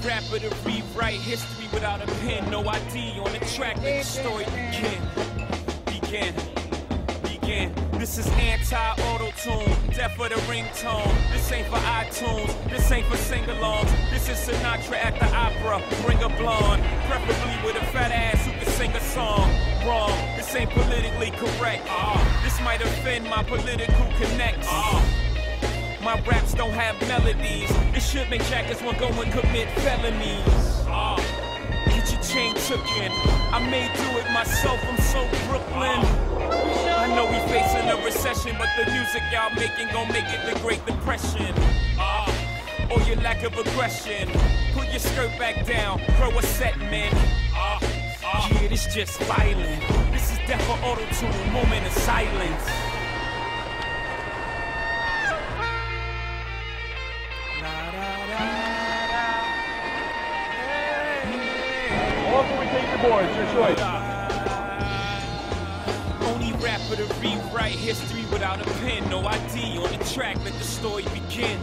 rapper to rewrite history without a pen. No ID on the track, let the story begin. This is anti-auto-tune, death for the ringtone. This ain't for iTunes, this ain't for sing-alongs. This is Sinatra at the opera, bring a blonde, preferably with a fat ass who can sing a song. Wrong, this ain't politically correct. This might offend my political connects. My raps don't have melodies. It should make jackets want to go and commit felonies. Get your chain took in. I may do it myself, I'm so Brooklyn. I know we facing a recession, but the music y'all making gon' make it the Great Depression. Or your lack of aggression. Put your skirt back down, throw a set, man. Yeah, this just violent. This is death for auto-tune, moment of silence. Welcome, we take your boys, your choice. Only rapper to rewrite history without a pen. No ID on the track, let the story begin.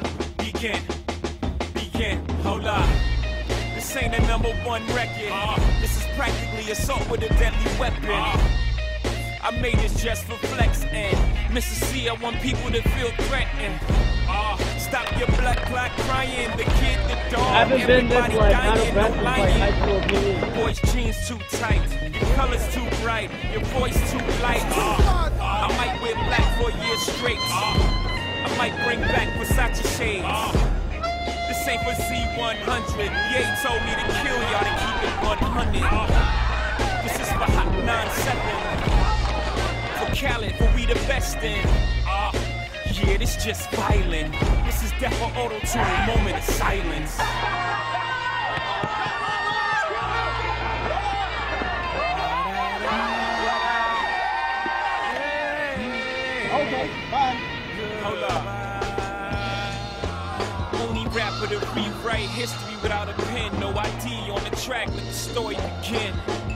Hold up. This ain't a #1 record. This is practically assault with a deadly weapon. I made this just for flex and Mr. C, I want people to feel threatened. Stop your blood clot crying, the kid, the dog, I haven't been this everybody like out dying, of no breath since like lying. high school period. Boy's jeans too tight, your color's too bright, your voice too light. I might wear black for a year straight. I might bring back Versace shades. This ain't for Z100. Ye told me to kill y'all to keep it 100. This is for Hot 97. For Khaled, for we the best in. Yeah, this just violent. This is death for auto-tune, moment of silence. Okay, bye. Hold up. Only rapper to rewrite history without a pen. No ID on the track, let the story begin.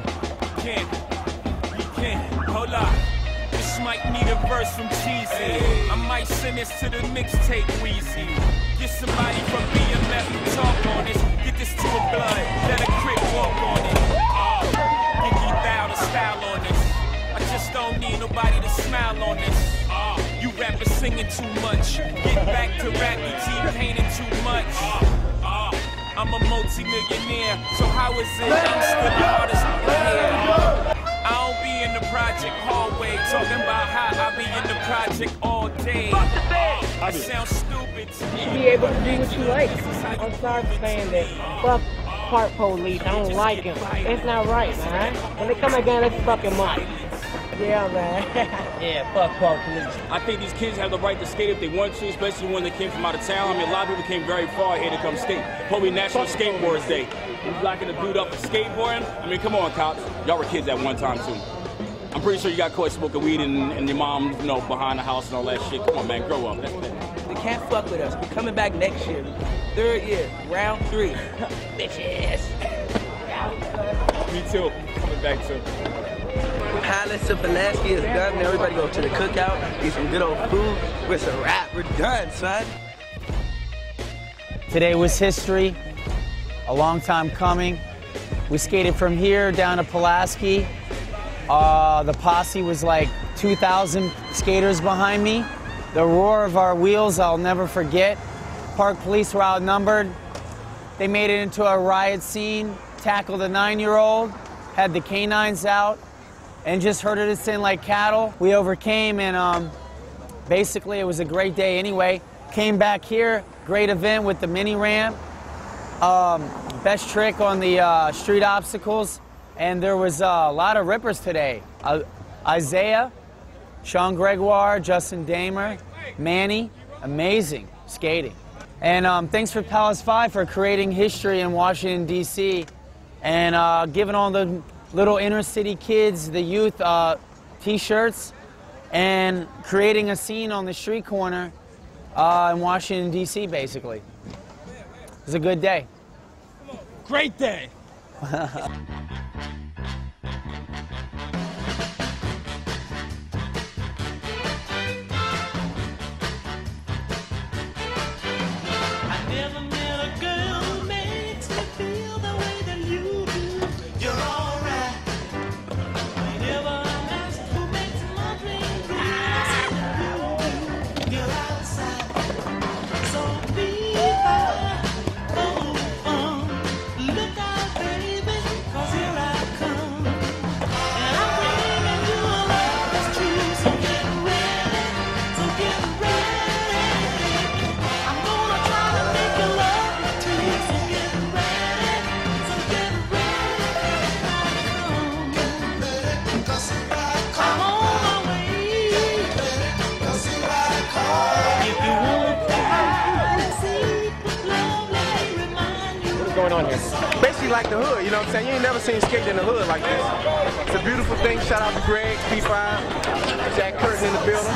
Hold up. This might need a verse from Cheesy. I might send this to the mixtape Weezy. Get somebody from BMF to talk on this. Get this to a blood, let a Crip walk on it. Biggie Bow the style on this. I just don't need nobody to smile on this. You rappers singing too much. Get back to rap, you T-painting too much. I'm a multi-millionaire, so how is it I'm still the hardest here? I don't be in the project hallway talking about how I be in the project all day. I sound stupid to me. Be able to do what you like. I'm sorry for saying that. Fuck park police. I don't like them. It's not right, man. When they come again, let's fuck them up. Yeah, man. Yeah, fuck park police. I think these kids have the right to skate if they want to, especially when they came from out of town. I mean, a lot of people came very far here to come skate. Probably National Skateboard Day. You locking the dude up for skateboarding? I mean, come on, cops. Y'all were kids at one time, too. I'm pretty sure you got caught smoking weed and your mom, you know, behind the house and all that shit. Come on, man, grow up. They can't fuck with us. We're coming back next year. 3rd year, round 3. Bitches. Me too. Coming back, too. Palace of Pulaski is done. Now everybody go to the cookout, eat some good old food. With some rap, we're done, son. Today was history, a long time coming. We skated from here down to Pulaski. The posse was like 2,000 skaters behind me. The roar of our wheels, I'll never forget. Park police were outnumbered. They made it into a riot scene, tackled a 9-year-old, had the canines out, and just herded us in like cattle. We overcame, and basically it was a great day anyway. Came back here, great event with the mini ramp. Best trick on the street obstacles. And there was a lot of rippers today. Isaiah, Sean Gregoire, Justin Damer, Manny, amazing skating. And thanks for Palace 5 for creating history in Washington, D.C. and giving all the little inner city kids, the youth, T-shirts, and creating a scene on the street corner in Washington, D.C., basically. It was a good day. Great day. I never met a girl who made like the hood, you know what I'm saying? You ain't never seen skating in the hood like this. It's a beautiful thing. Shout out to Greg, P5, Jack Curtin in the building.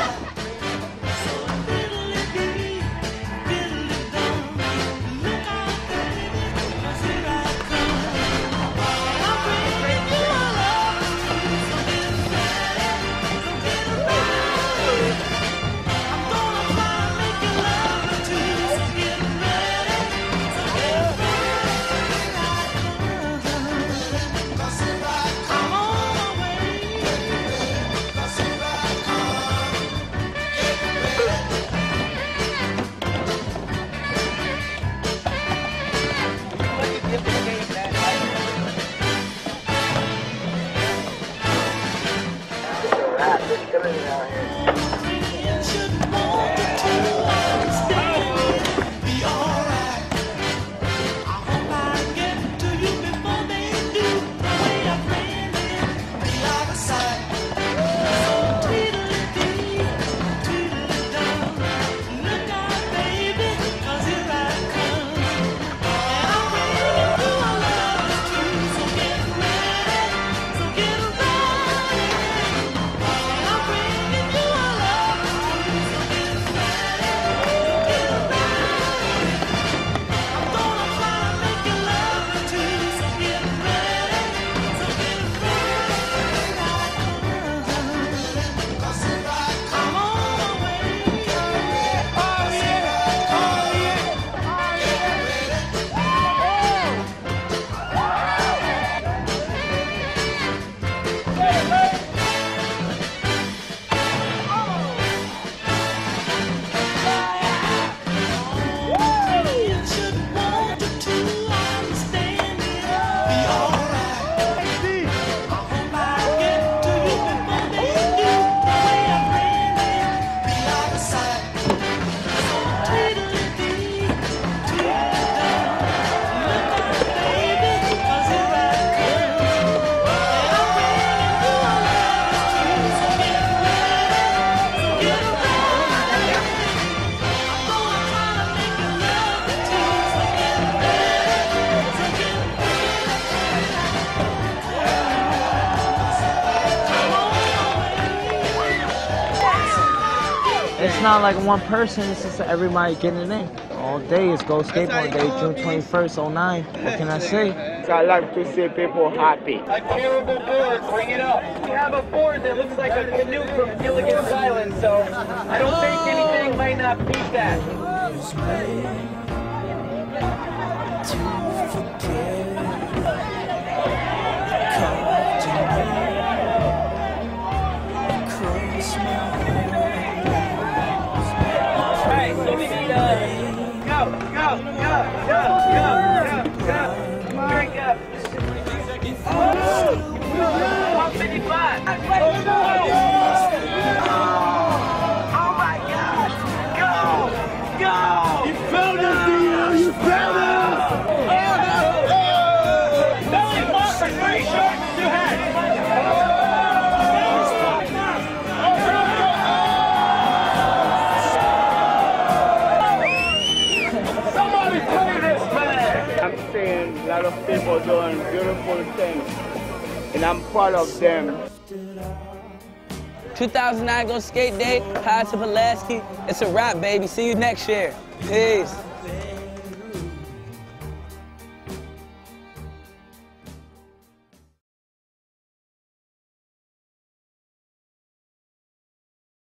It's not like one person, it's just everybody getting in. All day is Go Skateboard Day, June 21st, 09. What can I say? I like to see people happy. A terrible board, bring it up. We have a board that looks like a canoe from Gilligan's Island, so I don't think anything might not beat that. Alright, so we need go. Drink up. 155. Oh my God! Go! You found us, Dio! You found us! Belly mark for 3 shorts and 2 hats. Somebody play this, man! I'm seeing a lot of people doing beautiful things, and I'm proud of them. 2009 Go Skate Day, Pass to Pulaski. It's a wrap, baby. See you next year. Peace.